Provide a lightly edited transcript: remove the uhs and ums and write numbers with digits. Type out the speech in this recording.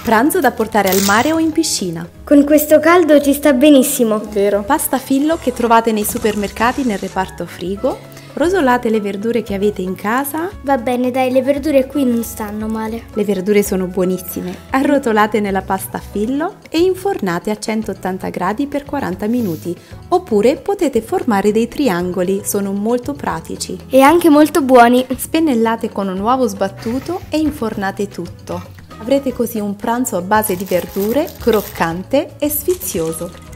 Pranzo da portare al mare o in piscina. Con questo caldo ci sta benissimo. Vero. Pasta fillo che trovate nei supermercati nel reparto frigo. Rosolate le verdure che avete in casa. Va bene, dai, le verdure qui non stanno male. Le verdure sono buonissime. Arrotolate nella pasta fillo e infornate a 180 gradi per 40 minuti. Oppure potete formare dei triangoli, sono molto pratici. E anche molto buoni. Spennellate con un uovo sbattuto e infornate tutto. Avrete così un pranzo a base di verdure, croccante e sfizioso.